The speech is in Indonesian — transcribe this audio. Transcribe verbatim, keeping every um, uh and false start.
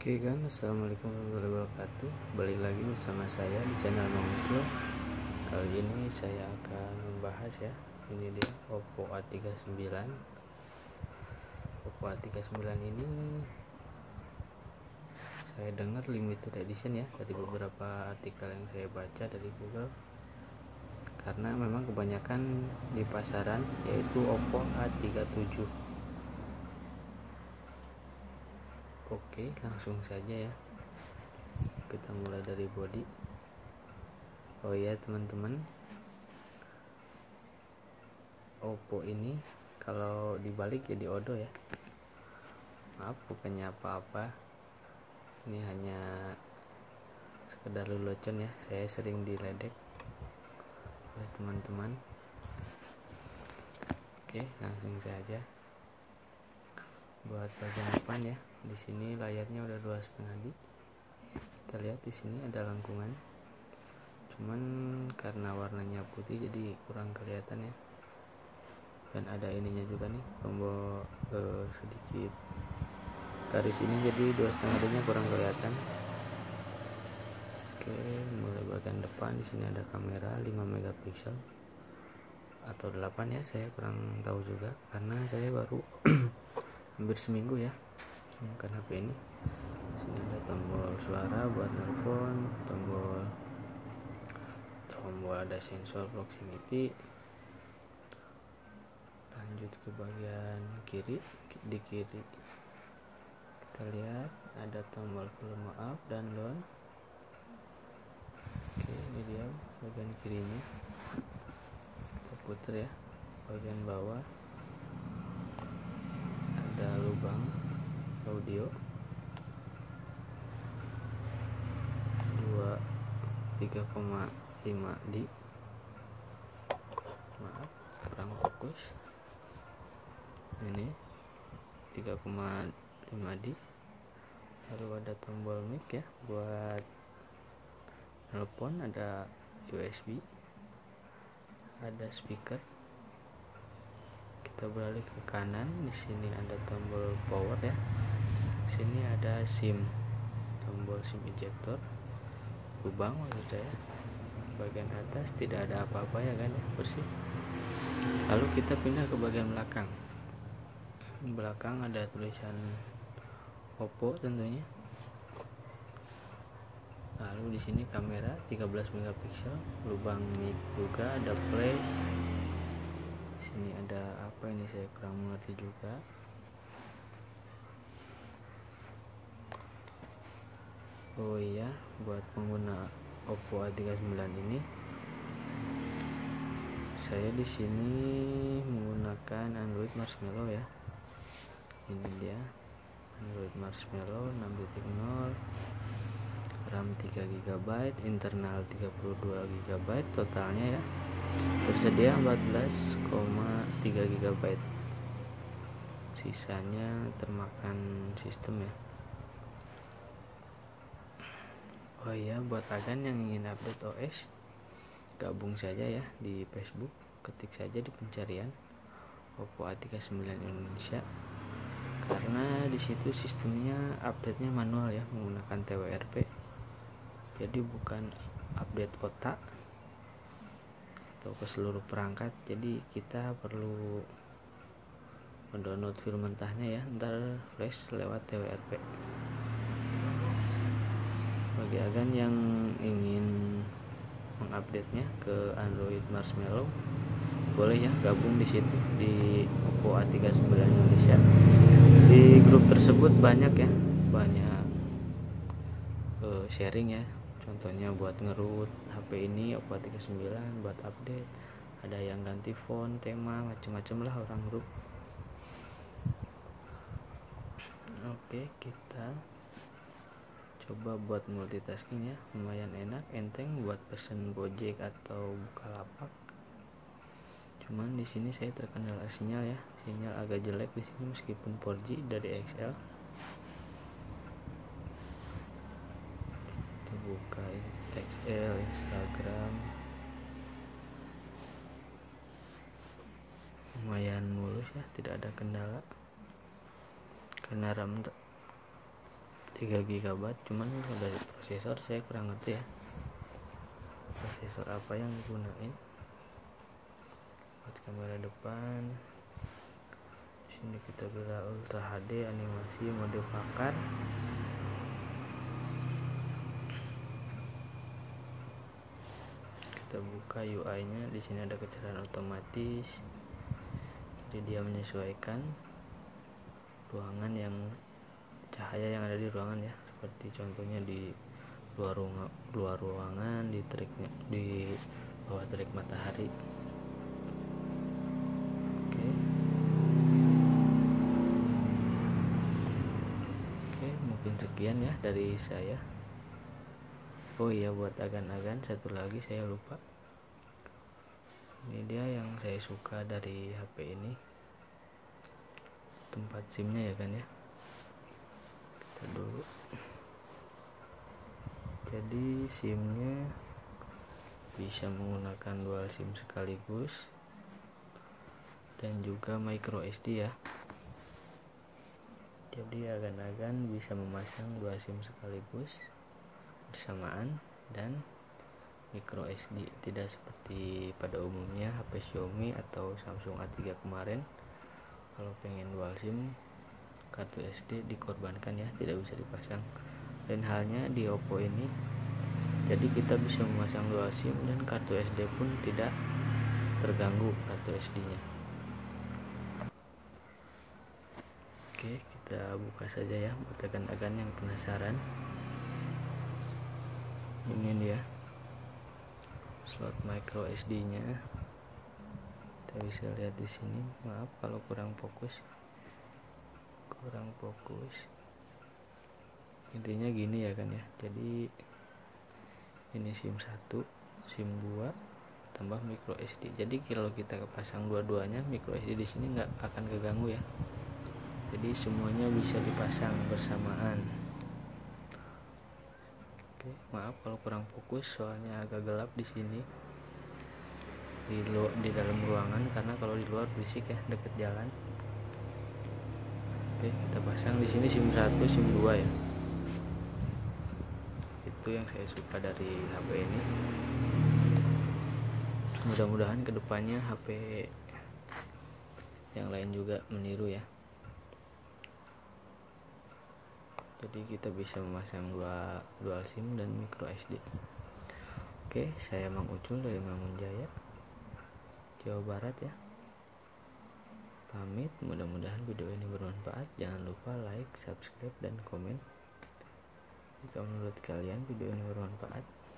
Oke kan, assalamualaikum warahmatullahi wabarakatuh. Balik lagi bersama saya di channel Muncul. Kali ini saya akan membahas ya. Ini dia Oppo A tiga puluh sembilan. Oppo A tiga puluh sembilan ini saya dengar limited edition ya dari beberapa artikel yang saya baca dari Google. Karena memang kebanyakan di pasaran yaitu Oppo A tiga puluh tujuh. Oke, langsung saja ya. Kita mulai dari body. Oh ya teman-teman, Oppo ini kalau dibalik jadi Odo ya. Maaf, bukannya apa-apa. Ini hanya sekedar lelucon ya. Saya sering diledek oleh teman-teman. Oke, langsung saja. Buat bagian depan ya, di sini layarnya udah dua setengah D. Kita lihat di sini ada lengkungan, cuman karena warnanya putih jadi kurang kelihatan ya. Dan ada ininya juga nih, tombol eh, sedikit garis ini, jadi dua setengah D nya kurang kelihatan. Oke, mulai bagian depan di sini ada kamera lima megapiksel atau delapan ya, saya kurang tahu juga karena saya baru hampir seminggu ya menggunakan H P ini. Sini ada tombol suara buat telepon, tombol tombol ada sensor proximity. Lanjut ke bagian kiri, di kiri kita lihat ada tombol volume up dan down. Oke, ini dia bagian kirinya. Kita putar ya, bagian bawah ada lubang audio dua tiga koma lima D. Maaf kurang fokus. Ini tiga koma lima D. Lalu ada tombol mic ya buat telepon, ada U S B, ada speaker. Kita beralih ke kanan, di sini ada tombol power ya. Di sini ada SIM, tombol SIM ejector, lubang maksud saya. Bagian atas tidak ada apa-apa ya kan ya, bersih. Lalu kita pindah ke bagian belakang. Di belakang ada tulisan Oppo tentunya. Lalu di sini kamera tiga belas megapiksel, lubang mic juga, ada flash. Ini ada apa ini, saya kurang mengerti juga. Oh iya, buat pengguna Oppo A tiga puluh sembilan ini, saya di sini menggunakan Android Marshmallow ya. Ini dia Android Marshmallow enam titik nol, RAM tiga giga byte, internal tiga puluh dua giga byte totalnya ya. Tersedia empat belas koma tiga giga byte. Sisanya termakan sistem ya. Oh iya, buat agan yang ingin update O S, gabung saja ya di Facebook, ketik saja di pencarian Oppo A tiga puluh sembilan Indonesia. Karena di situ sistemnya update-nya manual ya, menggunakan T W R P. Jadi bukan update kotak atau ke seluruh perangkat, jadi kita perlu mendownload file mentahnya ya, ntar flash lewat T W R P. Bagi agan yang ingin mengupdate-nya ke Android Marshmallow, boleh ya gabung di situ di Oppo A tiga puluh sembilan Indonesia. Di grup tersebut banyak ya, banyak uh, sharing ya. Contohnya buat ngerut H P ini Oppo A tiga puluh sembilan, buat update, ada yang ganti font, tema, macam-macam lah orang grup. Oke, kita coba buat multitasking ya, lumayan enak, enteng buat pesen Gojek atau Bukalapak. Cuman di sini saya terkendala sinyal ya, sinyal agak jelek di sini meskipun empat G dari X L. Kita buka X L, Instagram, lumayan mulus ya, tidak ada kendala karena RAM tiga giga byte. Cuman kalau dari prosesor saya kurang ngerti ya, prosesor apa yang digunain. Buat kamera depan, sini kita bisa Ultra H D, animasi, mode pakar. Kita buka U I-nya. Di sini ada kecerahan otomatis, jadi dia menyesuaikan ruangan yang cahaya yang ada di ruangan ya, seperti contohnya di luar ruangan, luar ruangan di teriknya, di bawah terik matahari. Oke. Oke, mungkin sekian ya dari saya. Oh iya, buat agan-agan satu lagi saya lupa. Ini dia yang saya suka dari H P ini, tempat SIM-nya ya kan ya. Kita dulu. Jadi SIM-nya bisa menggunakan dual SIM sekaligus dan juga micro S D ya. Jadi agan-agan bisa memasang dua SIM sekaligus bersamaan dan micro S D, tidak seperti pada umumnya H P Xiaomi atau Samsung A tiga kemarin. Kalau pengen dual SIM, kartu S D dikorbankan ya, tidak bisa dipasang. Dan halnya di Oppo ini, jadi kita bisa memasang dual SIM dan kartu S D pun tidak terganggu kartu S D-nya. Oke, kita buka saja ya buat agan-agan yang penasaran. Ini dia slot micro S D-nya. Kita bisa lihat di sini. Maaf kalau kurang fokus. Kurang fokus. Intinya gini ya kan ya. Jadi ini SIM satu, SIM dua tambah micro S D. Jadi kalau kita pasang dua-duanya, micro S D di sini nggak akan keganggu ya. Jadi semuanya bisa dipasang bersamaan. Oke, maaf kalau kurang fokus soalnya agak gelap di sini di lu- di dalam ruangan, karena kalau di luar berisik ya, deket jalan. Oke, kita pasang di sini SIM satu, SIM dua ya. Itu yang saya suka dari H P ini. Mudah-mudahan kedepannya H P yang lain juga meniru ya. Jadi kita bisa memasang dua dual SIM dan micro S D. Oke, saya Mang Ucul dari Mangunjaya, Jawa Barat ya. Pamit, mudah-mudahan video ini bermanfaat. Jangan lupa like, subscribe, dan komen jika menurut kalian video ini bermanfaat.